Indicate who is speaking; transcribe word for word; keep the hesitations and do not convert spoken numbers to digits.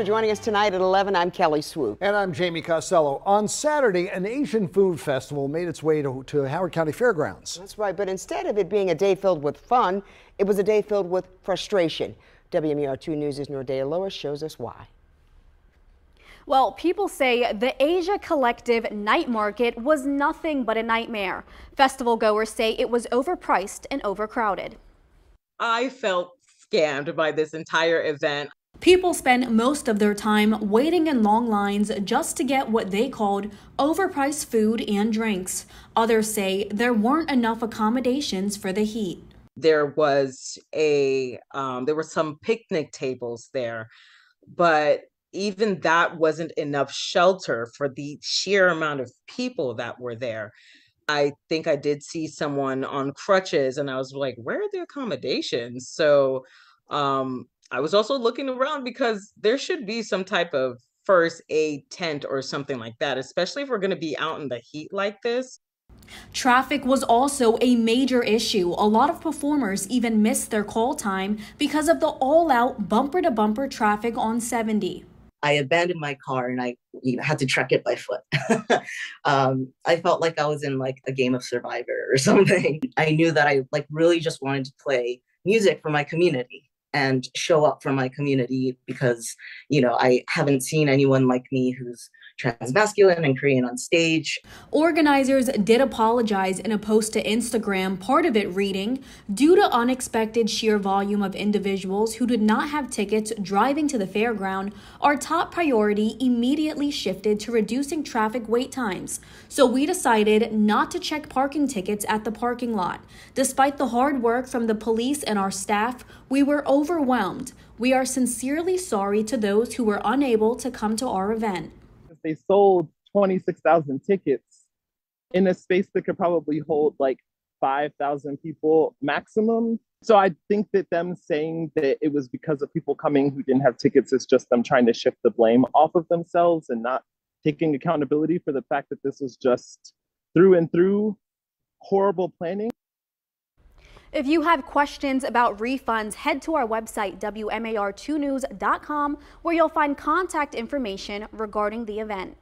Speaker 1: For joining us tonight at eleven, I'm Kelly Swoop.
Speaker 2: And I'm Jamie Costello. On Saturday, an Asian food festival made its way to, to Howard County Fairgrounds.
Speaker 1: That's right, but instead of it being a day filled with fun, it was a day filled with frustration. W M E R two News' Nordea Lois shows us why.
Speaker 3: Well, people say the Asia Collective night market was nothing but a nightmare. Festival goers say it was overpriced and overcrowded.
Speaker 4: I felt scammed by this entire event.
Speaker 3: People spent most of their time waiting in long lines just to get what they called overpriced food and drinks. Others say there weren't enough accommodations for the heat.
Speaker 4: There was a, um, there were some picnic tables there, but even that wasn't enough shelter for the sheer amount of people that were there. I think I did see someone on crutches and I was like, where are the accommodations? So um, I was also looking around because there should be some type of first aid tent or something like that, especially if we're going to be out in the heat like this.
Speaker 3: Traffic was also a major issue. A lot of performers even missed their call time because of the all-out bumper-to-bumper traffic on seventy.
Speaker 5: I abandoned my car and I you know, had to trek it by foot. um, I felt like I was in like a game of Survivor or something. I knew that I like really just wanted to play music for my community and show up for my community because, you know, I haven't seen anyone like me who's transmasculine and Korean on stage.
Speaker 3: Organizers did apologize in a post to Instagram, part of it reading, due to unexpected sheer volume of individuals who did not have tickets driving to the fairground, our top priority immediately shifted to reducing traffic wait times. So we decided not to check parking tickets at the parking lot. Despite the hard work from the police and our staff, we were overwhelmed. We are sincerely sorry to those who were unable to come to our event.
Speaker 6: They sold twenty-six thousand tickets in a space that could probably hold like five thousand people maximum. So I think that them saying that it was because of people coming who didn't have tickets is just them trying to shift the blame off of themselves and not taking accountability for the fact that this was just through and through horrible planning.
Speaker 3: If you have questions about refunds, head to our website, W M A R two news dot com, where you'll find contact information regarding the event.